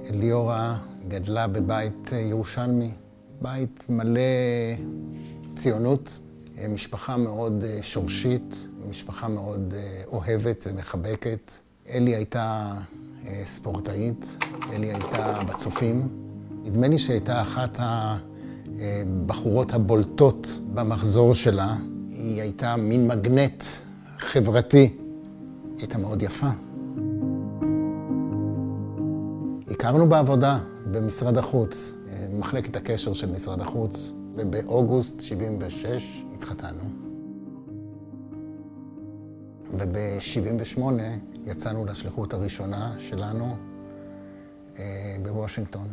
אליאורה גדלה בבית ירושלמי, בית מלא ציונות, משפחה מאוד שורשית, משפחה מאוד אוהבת ומחבקת. אלי הייתה ספורטאית, אלי הייתה בצופים. נדמה לי שהייתה אחת הבחורות הבולטות במחזור שלה. היא הייתה מין מגנט חברתי. היא הייתה מאוד יפה. הכרנו בעבודה במשרד החוץ, מחלקת הקשר של משרד החוץ, ובאוגוסט 76 התחתנו. וב-78 יצאנו לשליחות הראשונה שלנו בוושינגטון.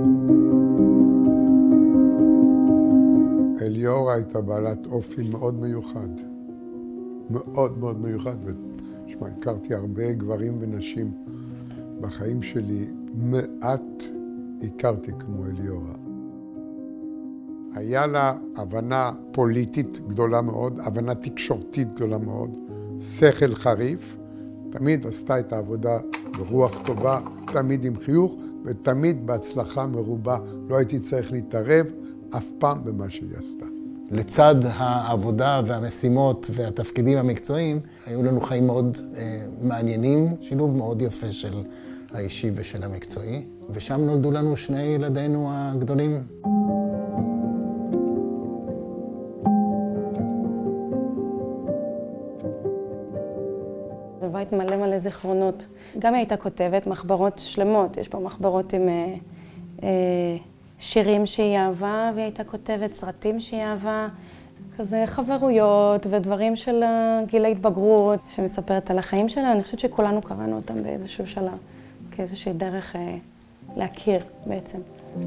אליאורה הייתה בעלת אופי מאוד מיוחד. מאוד מאוד מיוחד. ושמע, הכרתי הרבה גברים ונשים בחיים שלי. מעט הכרתי כמו אליאורה. היה לה הבנה פוליטית גדולה מאוד, הבנה תקשורתית גדולה מאוד, שכל חריף, תמיד עשתה את העבודה ברוח טובה, תמיד עם חיוך ותמיד בהצלחה מרובה. לא הייתי צריך להתערב אף פעם במה שהיא עשתה. לצד העבודה והמשימות והתפקידים המקצועיים, היו לנו חיים מאוד מעניינים, שילוב מאוד יפה של האישי ושל המקצועי, ושם נולדו לנו שני ילדינו הגדולים. זה בית מלא מלא זיכרונות. גם היא הייתה כותבת מחברות שלמות, יש פה מחברות עם שירים שהיא אהבה, והיא הייתה כותבת סרטים שהיא אהבה, כזה חברויות ודברים של גיל ההתבגרות, שמספרת על החיים שלה. אני חושבת שכולנו קראנו אותם באיזשהו שלב, כאיזושהי דרך להכיר בעצם.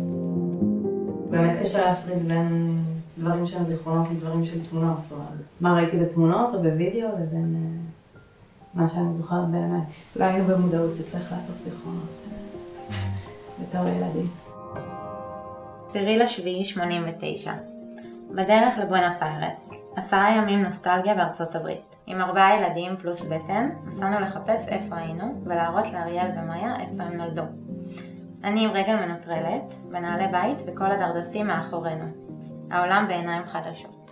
באמת קשה להפריד בין דברים שהם זיכרונות לדברים של תמונות. זאת אומרת, מה ראיתי בתמונות או בווידאו לבין מה שאני זוכרת באמת. לא היינו במודעות שצריך לאסוף זיכרונות בתור ילדים. 10/7/89. בדרך לבואנוס איירס. 10 ימים נוסטלגיה בארצות הברית. עם 4 ילדים פלוס בטן, נסענו לחפש איפה היינו ולהראות לאריאל ומאיה איפה הם נולדו. אני עם רגל מנוטרלת, בנעלי בית וכל הדרדסים מאחורינו. העולם בעיניים חדשות.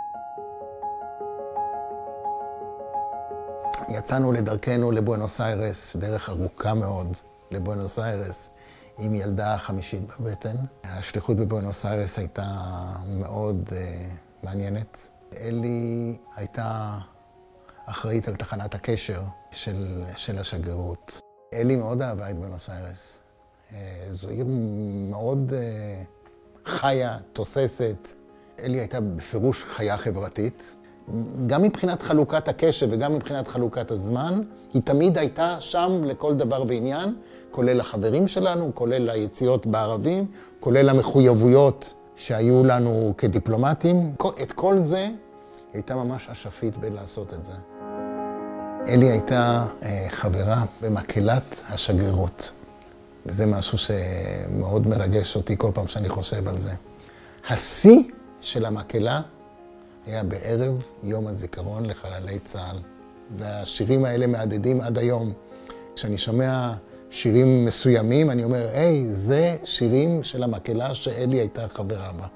יצאנו לדרכנו לבואנוס איירס, דרך ארוכה מאוד לבואנוס איירס, עם ילדה החמישית בבטן. השליחות בבואנוס איירס הייתה מאוד מעניינת. אלי הייתה אחראית על תחנת הקשר של השגרירות. אלי מאוד אהבה את בואנוס איירס. זו עיר מאוד חיה, תוססת. אלי הייתה בפירוש חיה חברתית. גם מבחינת חלוקת הקשב וגם מבחינת חלוקת הזמן, היא תמיד הייתה שם לכל דבר ועניין, כולל החברים שלנו, כולל היציאות בערבים, כולל המחויבויות שהיו לנו כדיפלומטים. את כל זה הייתה ממש אשפית בלעשות את זה. אלי הייתה חברה במקהלת השגרירות, וזה משהו שמאוד מרגש אותי כל פעם שאני חושב על זה. השיא של המקהלה היה בערב יום הזיכרון לחללי צה"ל, והשירים האלה מהדהדים עד היום. כשאני שומע שירים מסוימים, אני אומר, היי, זה שירים של המקהלה שאלי הייתה חברה בה.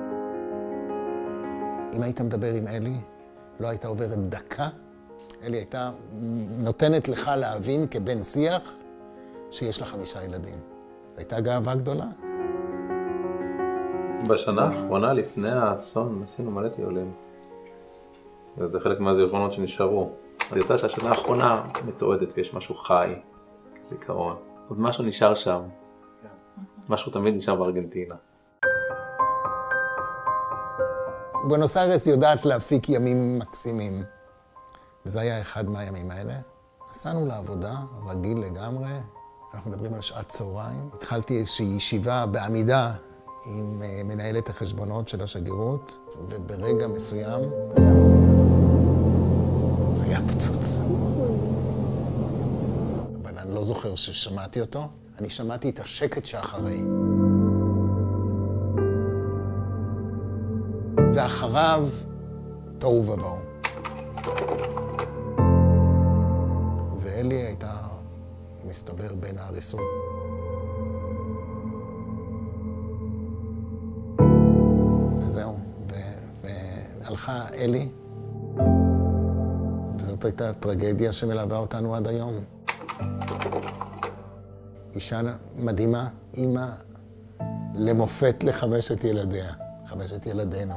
אם היית מדבר עם אלי, לא הייתה עוברת דקה, אלי הייתה נותנת לך להבין כבן שיח שיש לה 5 ילדים. זו הייתה גאווה גדולה. בשנה האחרונה לפני האסון עשינו מלא טיולים. זה חלק מהזיכרונות שנשארו. אז יצא שהשנה האחרונה מתועדת ויש משהו חי, זיכרון. עוד משהו נשאר שם. משהו תמיד נשאר בארגנטינה. בואנוס איירס יודעת להפיק ימים מקסימים. וזה היה אחד מהימים האלה. נסענו לעבודה, רגיל לגמרי. אנחנו מדברים על שעת צהריים. התחלתי איזושהי ישיבה בעמידה עם מנהלת החשבונות של השגרירות, וברגע מסוים היה פיצוץ. אבל אני לא זוכר ששמעתי אותו, אני שמעתי את השקט שאחרי. ואחריו תוהו ובוהו. ואלי הייתה מסתבר בין ההריסות. נרצחה אלי. וזאת הייתה טרגדיה שמלווה אותנו עד היום. אישה מדהימה, אימא למופת לחמשת ילדיה, חמשת ילדינו.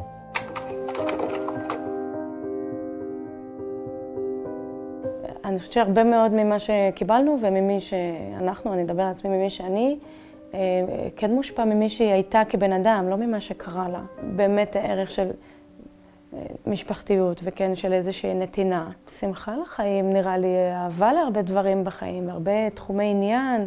אני חושבת שהרבה מאוד ממה שקיבלנו וממי שאנחנו, אני אדבר על עצמי ממי שאני, כן מושפע ממי שהיא הייתה כבן אדם, לא ממה שקרה לה. באמת הערך של משפחתיות וכן של איזושהי נתינה. שמחה לחיים, נראה לי, אהבה להרבה דברים בחיים, הרבה תחומי עניין.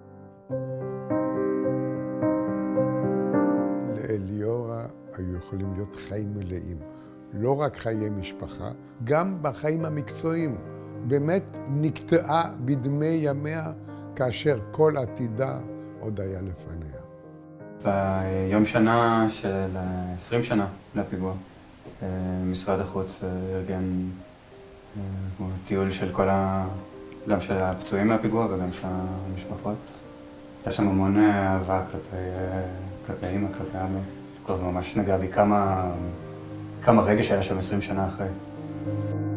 לאליאורה היו יכולים להיות חיים מלאים. לא רק חיי משפחה, גם בחיים המקצועיים. באמת נקטעה בדמי ימיה כאשר כל עתידה עוד היה לפניה. ביום שנה של 20 שנה לפיגוע, משרד החוץ ארגן טיול של גם של הפצועים מהפיגוע וגם של המשפחות. היה שם המון אהבה כלפי אמא, כלפי אבא. זה ממש נגע בי כמה רגש היה שם 20 שנה אחרי.